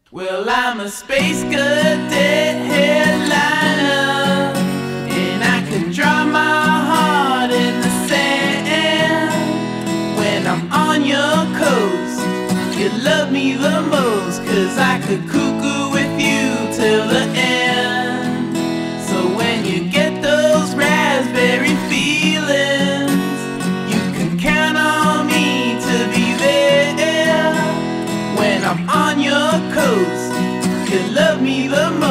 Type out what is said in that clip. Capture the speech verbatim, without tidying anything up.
Well, I'm a space cadet headliner, and I could draw my heart in the sand. When I'm on your coast, you love me the most, 'cause I could cuckoo with you till the end. So when you get those raspberry feelings, you can count on me to be there. When I'm on your coast, you love me the most.